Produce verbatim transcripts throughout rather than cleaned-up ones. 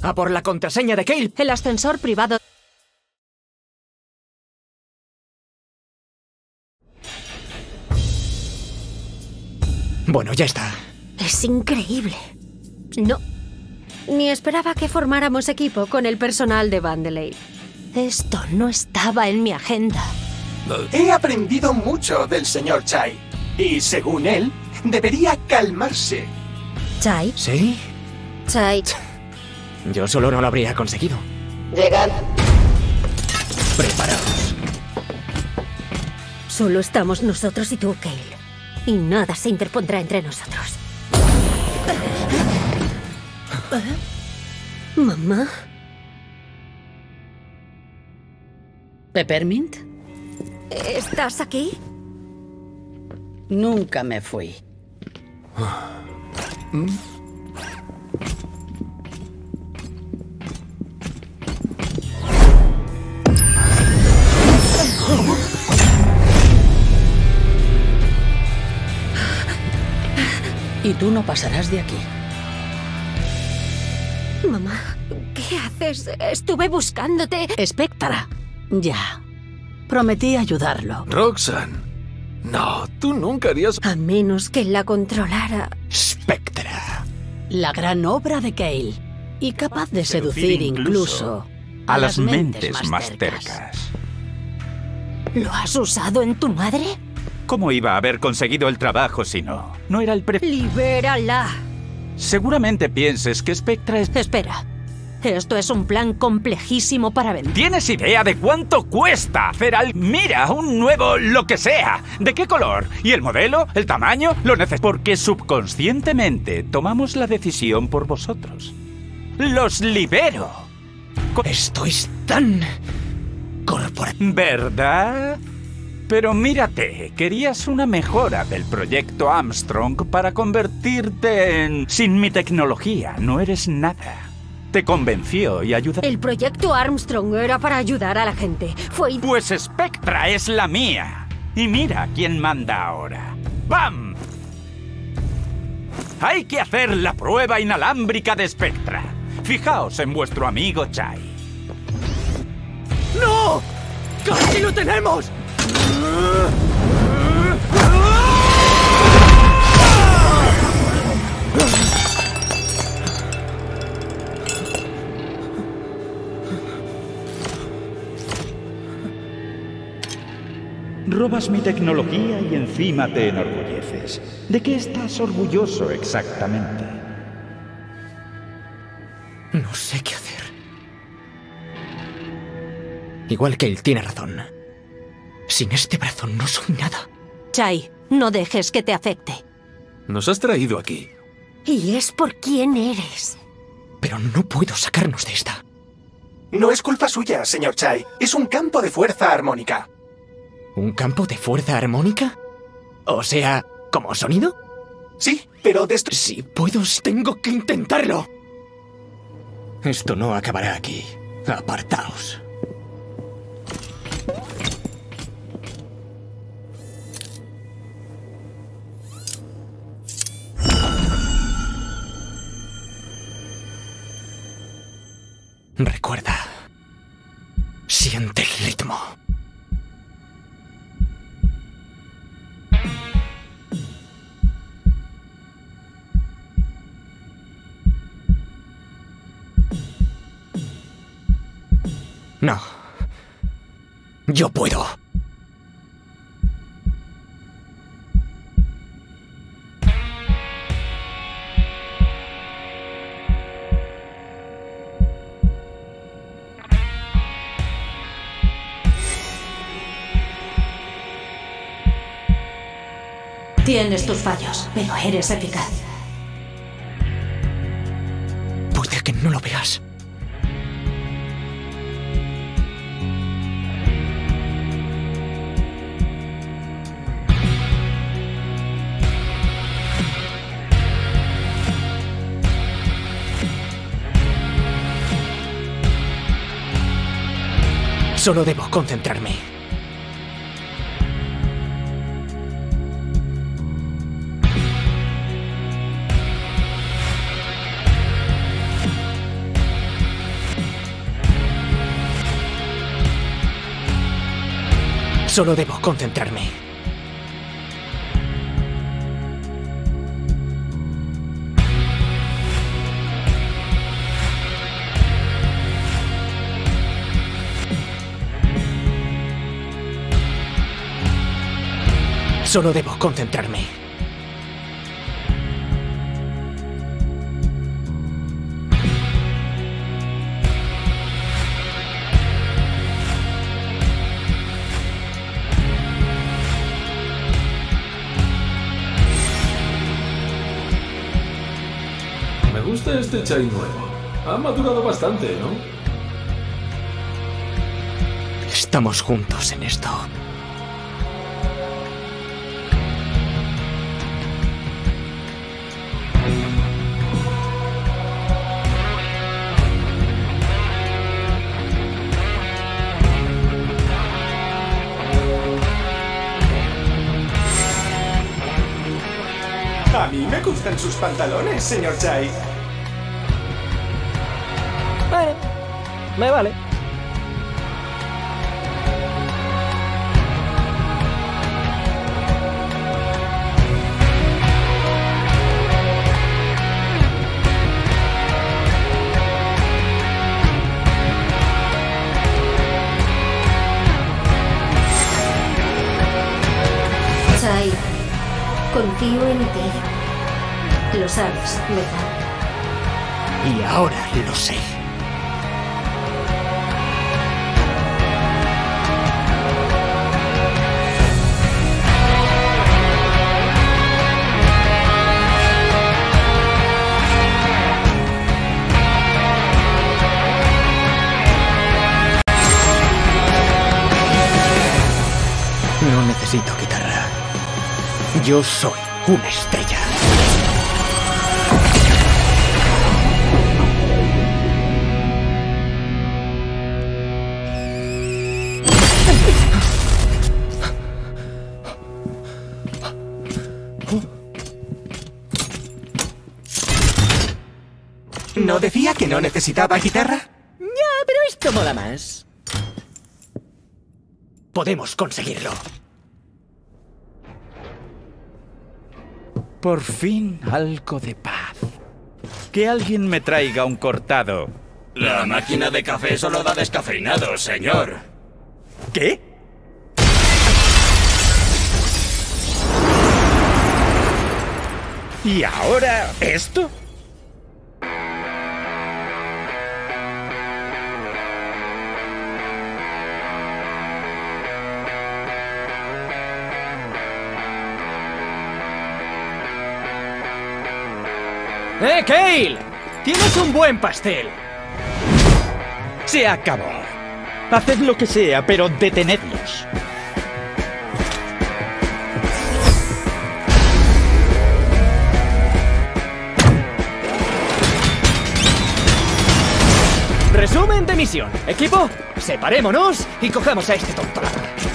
¡A por la contraseña de Cale! El ascensor privado... Bueno, ya está. Es increíble. No... Ni esperaba que formáramos equipo con el personal de Vandelay. Esto no estaba en mi agenda. He aprendido mucho del señor Chai. Y según él, debería calmarse. ¿Chai? ¿Sí? Chai... Yo solo no lo habría conseguido. Llegad. Preparaos. Solo estamos nosotros y tú, Cale. Y nada se interpondrá entre nosotros. ¿Eh? ¿Mamá? ¿Peppermint? ¿Estás aquí? Nunca me fui. ¿Mm? Y tú no pasarás de aquí. Mamá, ¿qué haces? Estuve buscándote. Spectra. Ya. Prometí ayudarlo. Roxanne. No, tú nunca harías... A menos que la controlara. Spectra. La gran obra de Cale. Y capaz de seducir, incluso a, a las mentes, mentes más tercas. tercas. ¿Lo has usado en tu madre? ¿Cómo iba a haber conseguido el trabajo si no? No era el pre... ¡Libérala! Seguramente pienses que Spectra es... Espera. Esto es un plan complejísimo para vender. ¿Tienes idea de cuánto cuesta hacer al... Mira, un nuevo lo que sea? ¿De qué color? ¿Y el modelo? ¿El tamaño? Lo necesito. Porque subconscientemente tomamos la decisión por vosotros. ¡Los libero! Esto es tan... corporativo. ¿Verdad? Pero mírate, querías una mejora del proyecto Armstrong para convertirte en... Sin mi tecnología no eres nada. Te convenció y ayudó. El proyecto Armstrong era para ayudar a la gente. Fue... Pues Spectra es la mía. Y mira quién manda ahora. ¡Bam! Hay que hacer la prueba inalámbrica de Spectra. Fijaos en vuestro amigo Chai. ¡No! ¡Casi lo tenemos! Robas mi tecnología y encima te enorgulleces. ¿De qué estás orgulloso exactamente? No sé qué hacer. Igual que él tiene razón. Sin este brazo no soy nada. Chai, no dejes que te afecte. Nos has traído aquí. Y es por quién eres. Pero no puedo sacarnos de esta. No es culpa suya, señor Chai. Es un campo de fuerza armónica. ¿Un campo de fuerza armónica? O sea, ¿como sonido? Sí, pero de esto... Si puedo, tengo que intentarlo. Esto no acabará aquí. Apartaos. Recuerda. Siente el ritmo. No. Yo puedo. Tienes tus fallos, pero eres eficaz. Puede que no lo veas. Solo debo concentrarme. Solo debo concentrarme. Solo debo concentrarme. Me gusta este chai nuevo. Ha madurado bastante, ¿no? Estamos juntos en esto. A mí me gustan sus pantalones, señor Chai. Vale, me vale. Chai, confío en ti. Lo sabes, ¿verdad? Y ahora lo sé. No necesito guitarra. Yo soy una estrella. ¿No decía que no necesitaba guitarra? Ya, pero esto mola más. Podemos conseguirlo. Por fin algo de paz. Que alguien me traiga un cortado. La máquina de café solo da descafeinado, señor. ¿Qué? ¿Y ahora esto? ¡Eh, Kale! ¡Tienes un buen pastel! Se acabó. Haced lo que sea, pero detenedlos. Resumen de misión. Equipo, separémonos y cojamos a este tontolado.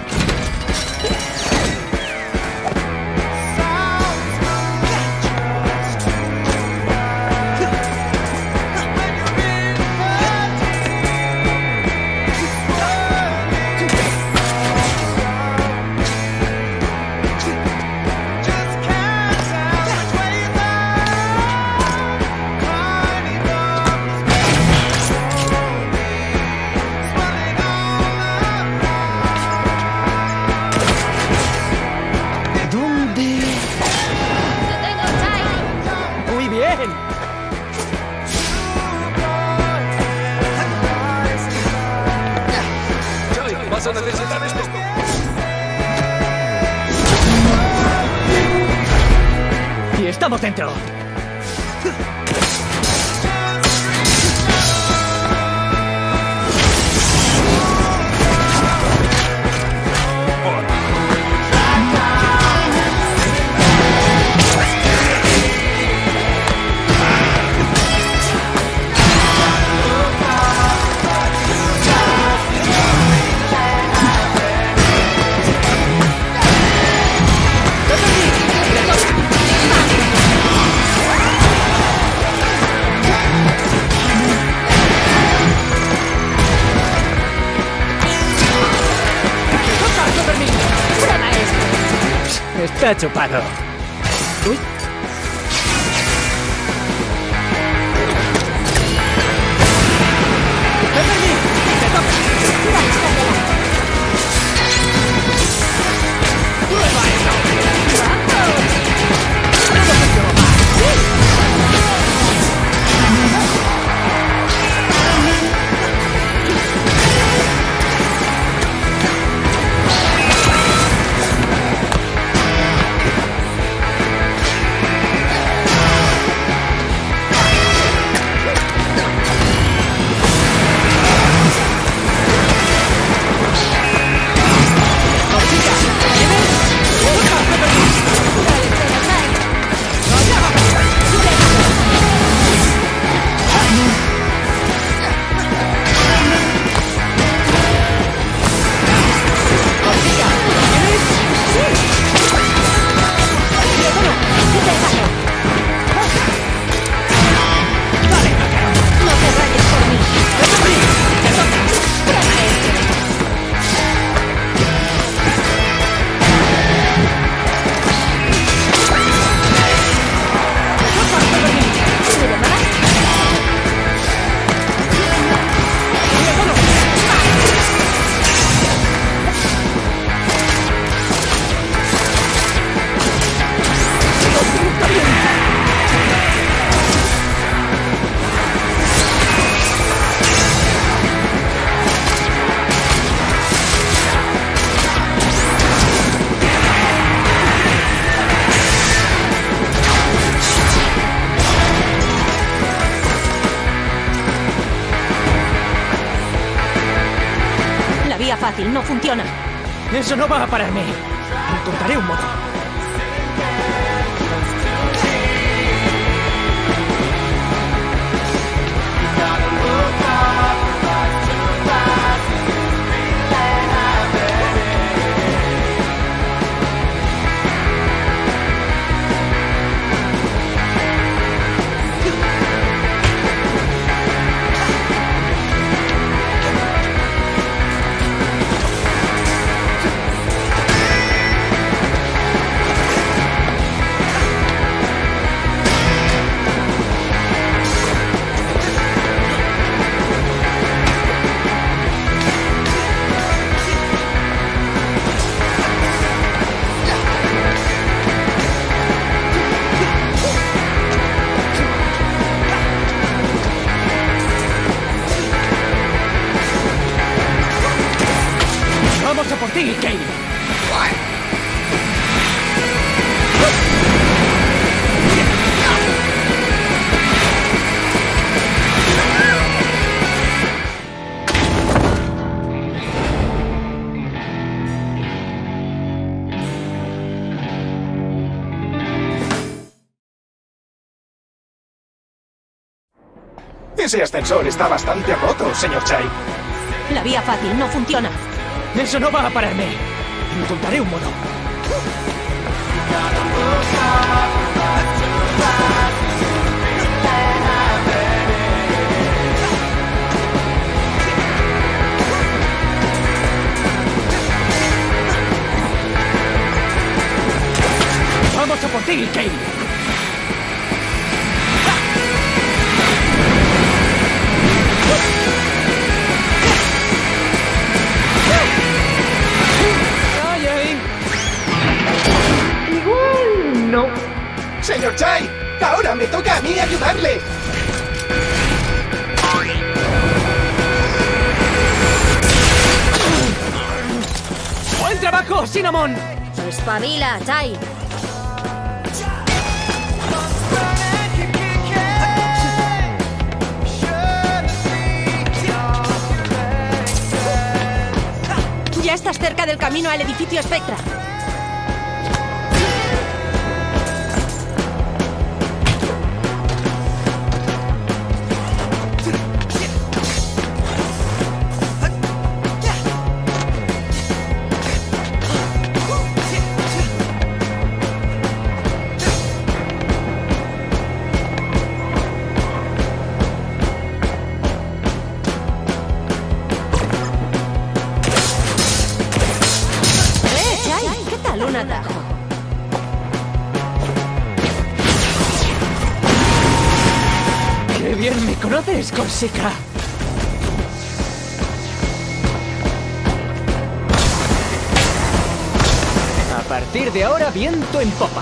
Vas a necesitar esto. Y estamos dentro. Está chupado. Uy. Fácil, no funciona. Eso no va a pararme. Encontraré un modo. ¡Vamos a por ti, Kale! Ese ascensor está bastante roto, señor Chai. La vía fácil no funciona. Eso no va a pararme. Encontraré un modo. ¡Vamos a por ti, Kale! Igual no. Señor Chai, ahora me toca a mí ayudarle. ¡Buen trabajo, Cinnamon! Espabila, Chai. Ya estás cerca del camino al edificio Spectra. No des cosica. A partir de ahora, viento en popa.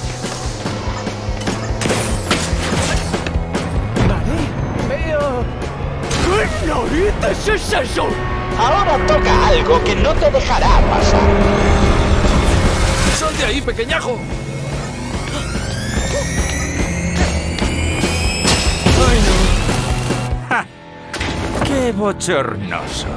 Vale, veo... ¿Qué narices es eso? Ahora toca algo que no te dejará pasar. ¡Sal de ahí, pequeñajo! ¡Ay, no! ¡Ja! ¡Qué bochornoso!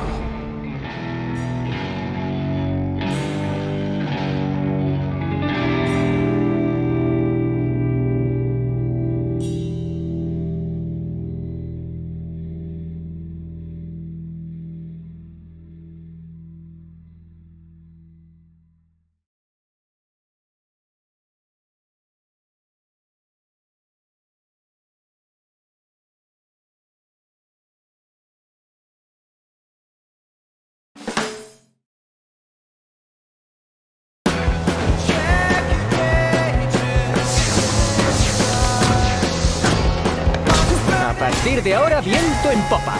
A partir de ahora, viento en popa.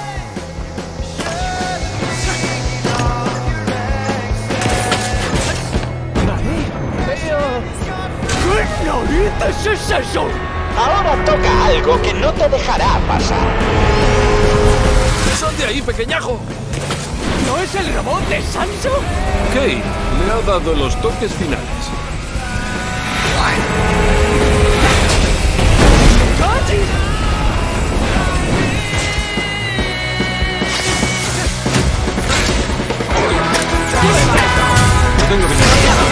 Vale, veo... ¿Qué narices es eso? Ahora toca algo que no te dejará pasar. ¡Sal de ahí, pequeñajo! ¿No es el robot de Sanso? Kate le ha dado los toques finales. Tengo que...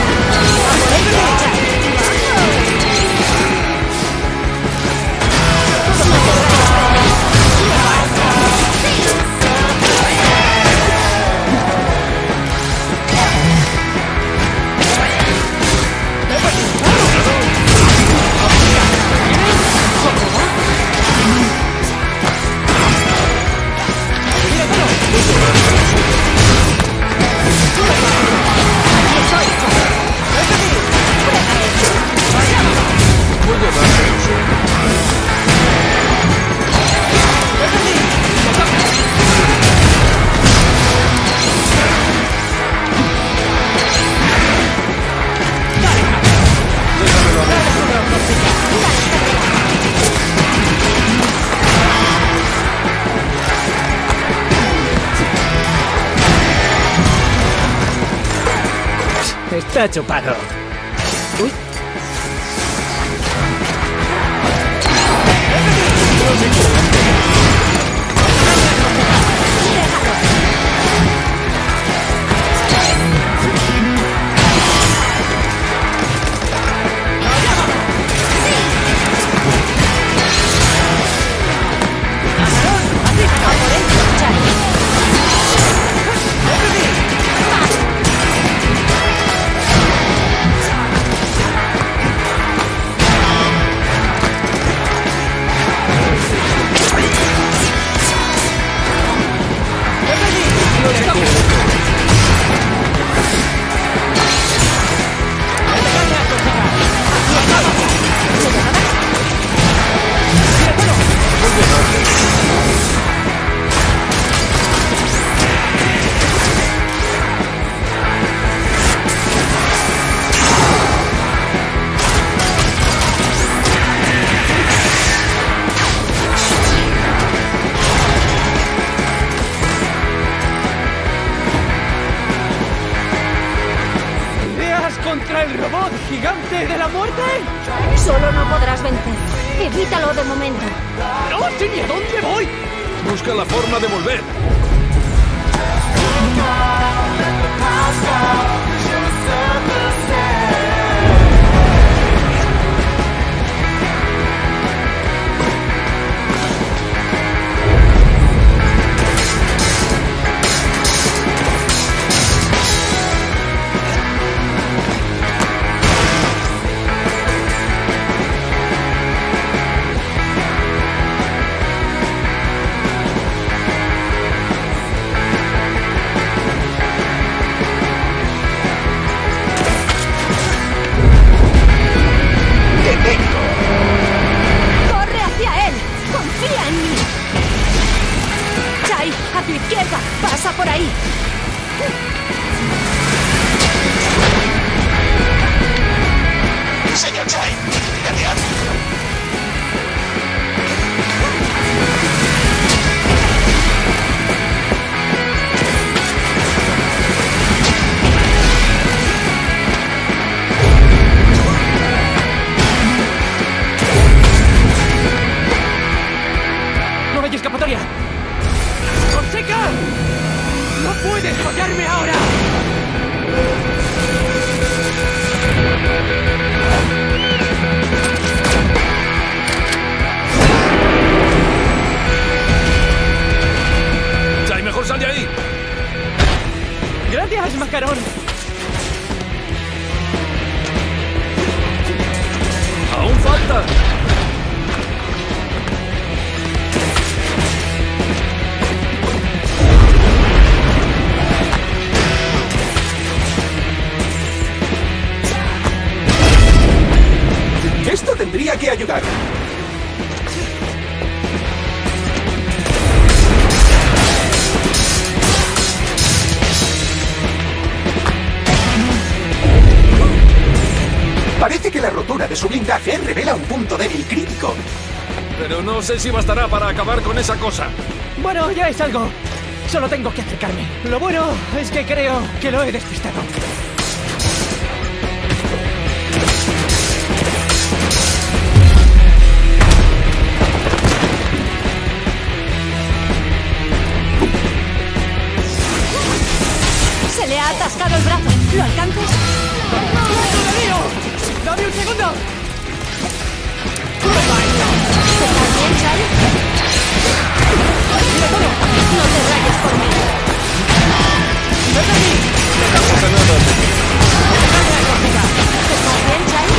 Está chupado. Uy. contra el robot gigante de la muerte? Solo no podrás vencer. Evítalo de momento. ¡No sé ni a dónde voy! Busca la forma de volver. ¡Baja! ¡Pasa por ahí! Señor Chai, gatead. ¡No hay escapatoria! ¡Fonseca! ¡No puedes fallarme ahora! Chai, mejor sal de ahí. ¡Gracias, Macarón! ¡Aún falta! Esto tendría que ayudar. Parece que la rotura de su blindaje revela un punto débil crítico. Pero no sé si bastará para acabar con esa cosa. Bueno, ya es algo. Solo tengo que acercarme. Lo bueno es que creo que lo he despistado. Se le ha atascado el brazo. ¿Lo alcanzas? ¡Dame un segundo! ¿Estás bien, Chai? No te rayes por mí. ¿Estás bien, Chai?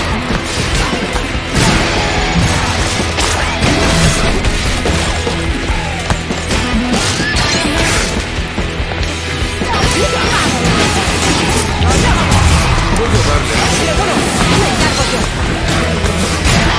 Me encargo yo.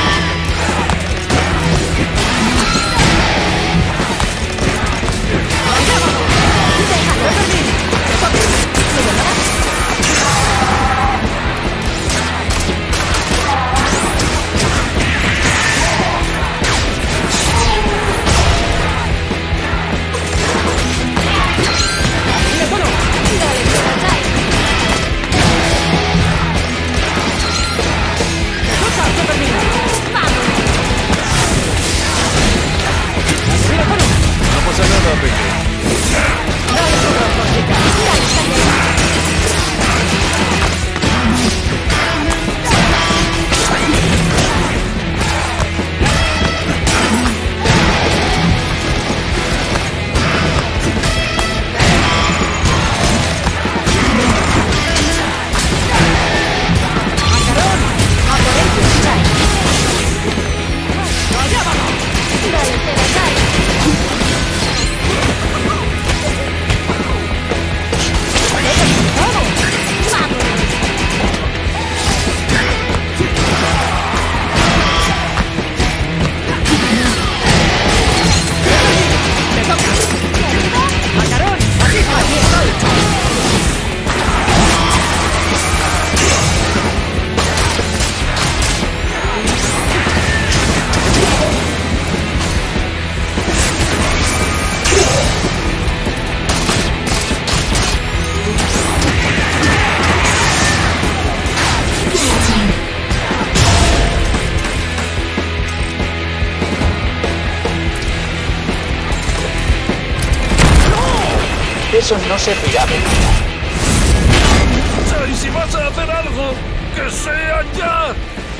Eso no servirá de nada. Chai, si vas a hacer algo, que sea ya.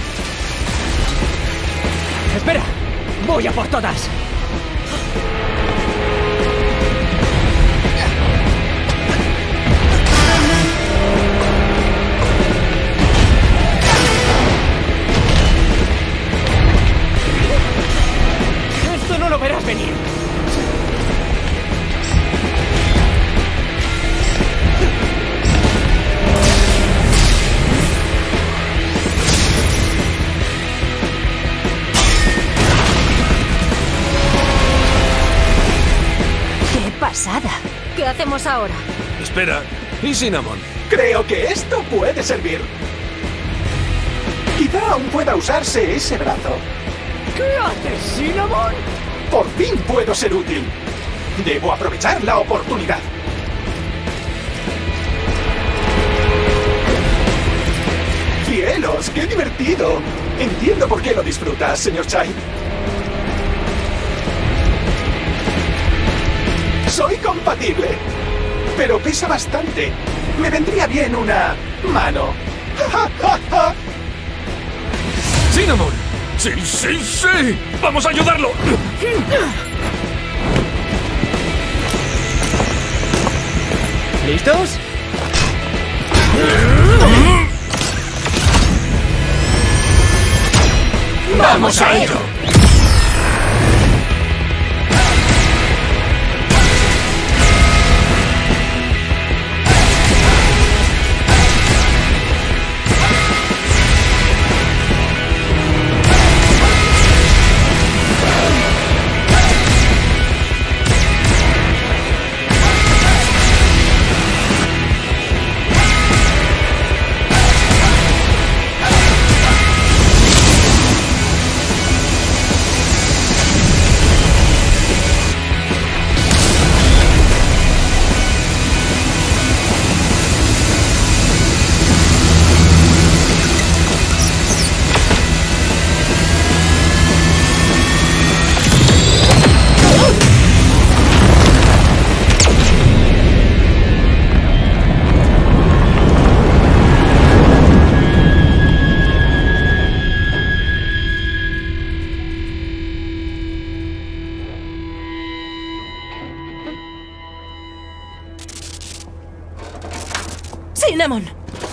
¡Espera! ¡Voy a por todas! Esto no lo verás venir. ¿Qué hacemos ahora? Espera, ¿y Cinnamon? Creo que esto puede servir. Quizá aún pueda usarse ese brazo. ¿Qué haces, Cinnamon? Por fin puedo ser útil. Debo aprovechar la oportunidad. ¡Cielos! ¡Qué divertido! Entiendo por qué lo disfrutas, señor Chai. Soy compatible, pero pesa bastante. Me vendría bien una mano. ¡Cinnamon! ¡Sí, sí, sí! ¡Vamos a ayudarlo! ¿Listos? ¡Vamos a ello! ¡Cinnamon!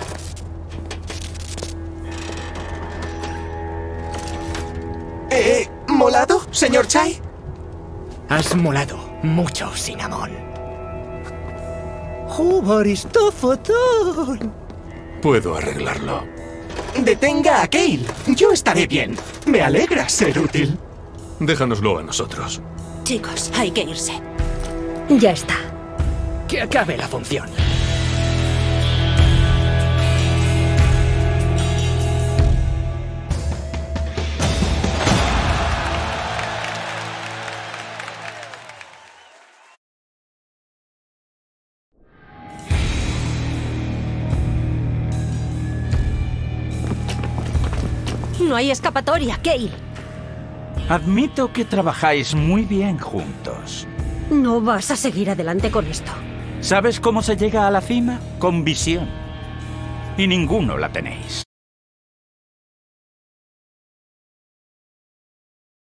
¿Eh? ¿Molado, señor Chai? Has molado mucho, Cinnamon. Puedo arreglarlo. Detenga a Kale. Yo estaré bien. Me alegra ser útil. Déjanoslo a nosotros. Chicos, hay que irse. Ya está. Que acabe la función. No hay escapatoria, Kale. Admito que trabajáis muy bien juntos. No vas a seguir adelante con esto. ¿Sabes cómo se llega a la cima? Con visión. Y ninguno la tenéis.